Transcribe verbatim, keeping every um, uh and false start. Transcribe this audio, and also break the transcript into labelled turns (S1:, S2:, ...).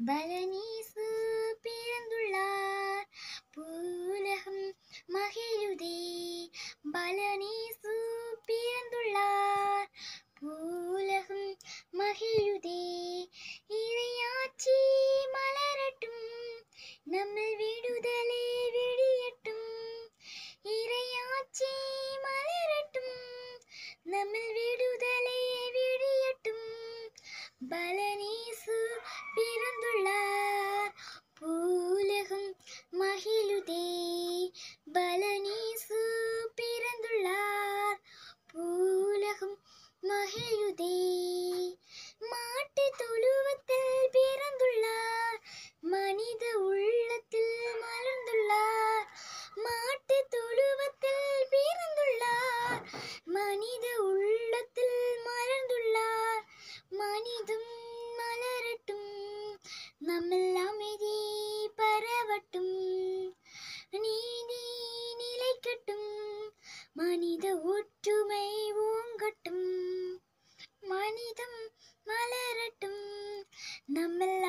S1: பலனீசு பிறந்துள்ளார் பூலகம் மகிழுதே. பலனீசு பிறந்துள்ளார் பூலகம் மகிழுதே. இறையாட்சி மலரட்டும் நம்மில் விடுதலை விடியட்டும். இறையாட்சி மலரட்டும் நம்மில் விடுதலை விடியட்டும். பலனீசு பிறந்துள்ளார் பூலகம் மகிழுதே. பலனீசு பிறந்துள்ளார் பூலகம் மகிழுதே. மாட்டு தொழுவத்தில் பிறந்துள்ளார் மனித உள்ளத்தில் மலர்ந்துள்ளார். மாட்டு தொழுவத்தில் பிறந்துள்ளார் மனித உள்ளத்தில் மலர்ந்துள்ளார். மனிதம் மலரட்டும் நம்மில் அமைதி பரவட்டும். நீதி நிலைக்கட்டும் மனித ஒற்றுமை ஓங்கட்டும். மனிதம் மலரட்டும் நம்மில்